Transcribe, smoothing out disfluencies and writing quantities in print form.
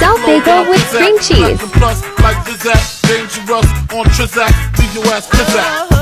Soft bagel with cream cheese. Plus, like Dangerous on Trizak, leave your ass pizzazz.